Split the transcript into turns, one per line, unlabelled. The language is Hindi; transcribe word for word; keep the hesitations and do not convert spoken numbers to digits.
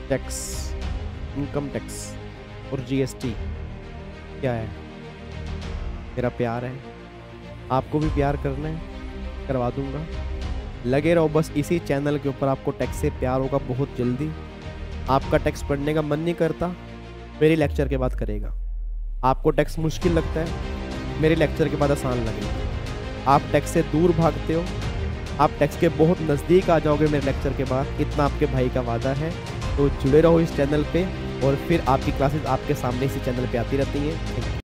टैक्स, इनकम टैक्स और जीएसटी क्या है? मेरा प्यार है, आपको भी प्यार करना है, करवा दूंगा। लगे रहो बस इसी चैनल के ऊपर, आपको टैक्स से प्यार होगा बहुत जल्दी। आपका टैक्स पढ़ने का मन नहीं करता, मेरे लेक्चर के बाद करेगा। आपको टैक्स मुश्किल लगता है, मेरे लेक्चर के बाद आसान लगेगा। आप टैक्स से दूर भागते हो, आप टैक्स के बहुत नज़दीक आ जाओगे मेरे लेक्चर के बाद, इतना आपके भाई का वादा है। तो जुड़े रहो इस चैनल पे और फिर आपकी क्लासेस आपके सामने इसी चैनल पे आती रहती हैं।